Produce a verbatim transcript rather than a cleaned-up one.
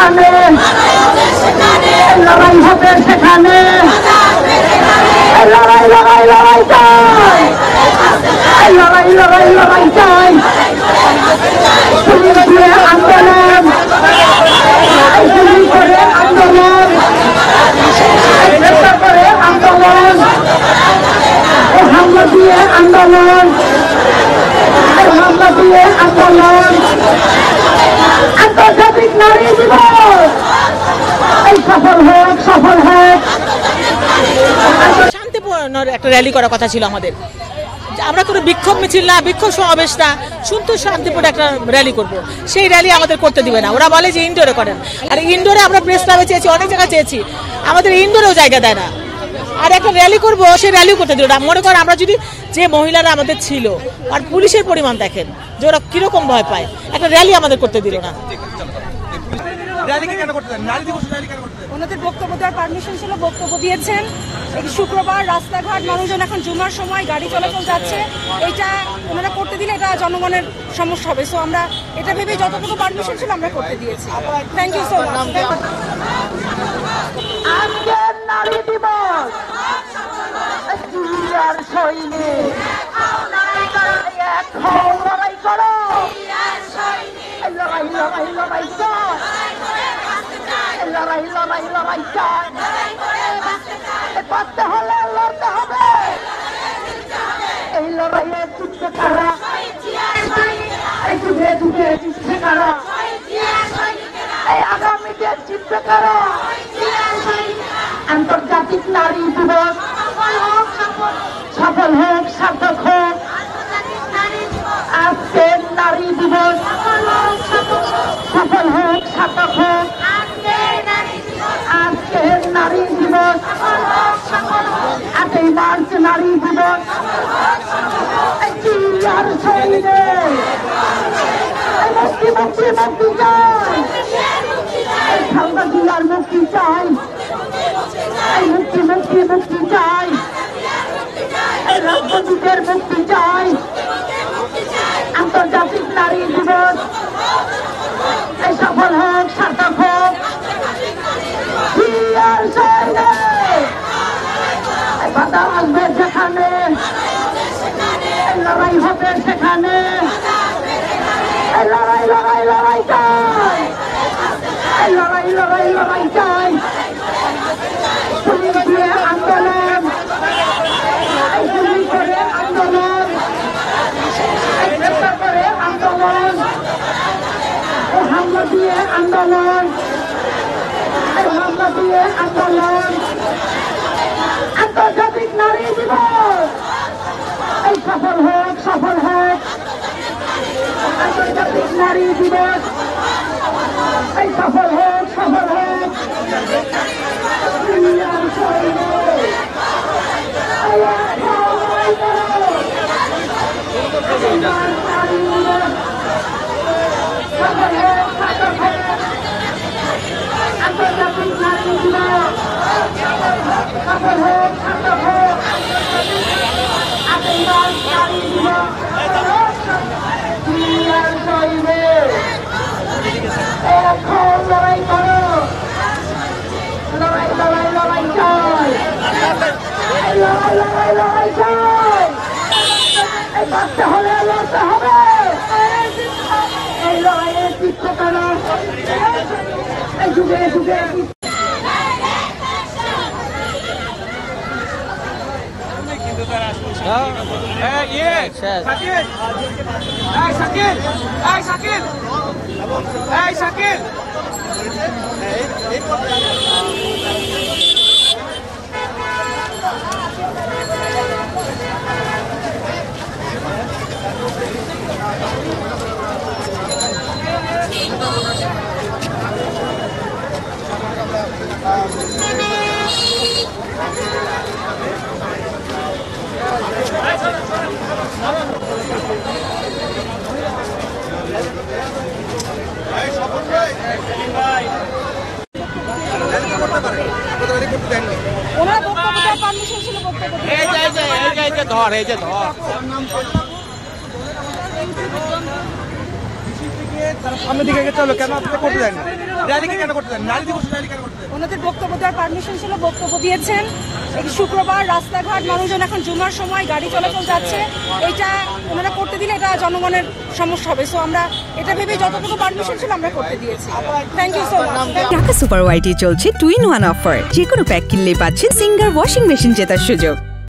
সেখানে লড়াই হবে সেখানে লড়াই লড়াই লড়াই চাই লড়াই লড়াই লড়াই চাই পুলিশ দিয়ে আন্দোলন পুলিশ করে আন্দোলন করে আন্দোলন হামলা দিয়ে আন্দোলন হামলা দিয়ে আন্দোলন আন্তর্জাতিক নারী দিবস এই সফল হোক সফল হোক। শান্তিপূর্ণ একটা র্যালি করার কথা ছিল আমাদের, আমরা কোনো বিক্ষোভ মিছিল না, বিক্ষোভ সমাবেশ না, শুধু শান্তিপূর্ণ একটা র্যালি করব। সেই র্যালি আমাদের করতে দিবে না, ওরা বলে যে ইনডোরে করেন, আর ইনডোরে আমরা প্রেস ক্লাবে চেয়েছি, অনেক জায়গায় চেয়েছি, আমাদের ইনডোরেও জায়গা দেয় না। আর একটা র্যালি করব, সেই র্যালিও করতে দিল না। মনে করেন আমরা যদি যে মহিলারা আমাদের ছিল আর পুলিশের পরিমাণ দেখেন যে ওরা কিরকম ভয় পায়, একটা র্যালি আমাদের করতে দিল না। ওনাদের বক্তব্য দেওয়ার পারমিশন ছিল, বক্তব্য দিয়েছেন। এই শুক্রবার রাস্তাঘাট মানুষজন এখন জুমার সময় গাড়ি চলাচল যাচ্ছে, এইটা ওনারা করতে দিলে এটা জনগণের সমস্যা হবে। সো আমরা এটা ভেবে যতটুকু পারমিশন ছিল আমরা করতে দিয়েছি। Thank you so much. আজকের নারী দিবস আর সৈনিক লড়াই করো, লড়াই লড়াই লড়াই চাই, লড়াই লড়াই লড়াই চাই, বাঁচতে হলে লড়তে হবে। এই লড়াইয়ে জিততে কারা, এই যুগে যুগে জিততে কারা, এই আগামীতে জিততে কারা। আন্তর্জাতিক নারী দিবস সফল হোক সার্থক হোক। আজকের নারী দিবস সফল হোক সার্থক হোক। আজকের নারী দিবস আটই মার্চ নারী দিবস আর শহীদে মুক্তি মুক্তি মুক্তি চাই, খালদা জিয়ার মুক্তি চাই, মুক্তি মুক্তি মুক্তি চাই, রাজনীতির মুক্তি চাই। আন্তর্জাতিক নারী দিবস এই সফল হোক সার্থক হোক। বাধা আসবে যেখানে লড়াই হবে সেখানে লড়াই লড়াই লড়াই চাই, লড়াই লড়াই লড়াই চাই। পুলিশ দিয়ে আন্দোলন পুলিশ করে আন্দোলন করে আন্দোলন হামলা দিয়ে আন্দোলন হামলা দিয়ে আন্দোলন। আন্তর্জাতিক নারী দিবস এই সফল হোক সফল হোক। আন্তর্জাতিক নারী দিবস এই সফল হোক সফল হোক। আন্তর্জাতিক নারী দিবস সফল হোক সার্থক হোক। আটই মার্চ নারী দিবস এখন লড়াই করো, লড়াই লড়াই লড়াই চাই, লড়াই লড়াই লড়াই চাই। এই বাঁচতে হলে লড়তে হবে, এই লড়াইয়ের জিততে পারো, এই যুগে যুগে ধর এই যে ধর তারা সামনের দিকে চলো, কেন আপনারা করতে দেন না? র্যালিকে কেন করতে দেন? নারী দিবস র্যালি কেন করতে দেন? ওনাদের বক্তব্য দেওয়ার পারমিশন ছিল, বক্তব্য দিয়েছেন। এই শুক্রবার রাস্তাঘাট মানুষজন এখন জুমার সময় গাড়ি চলাচল যাচ্ছে, এটা ওনারা করতে দিলে এটা জনগণের সমস্যা হবে। সো আমরা এটা ভেবে যতটুকু পারমিশন ছিল আমরা করতে দিয়েছি। Thank you so much. Dhaka super ওয়াইটি চলছে টু ইন ওয়ান অফার। যে কোনো প্যাক কিনলেই পাচ্ছেন সিঙ্গার ওয়াশিং মেশিন জেতার সুযোগ।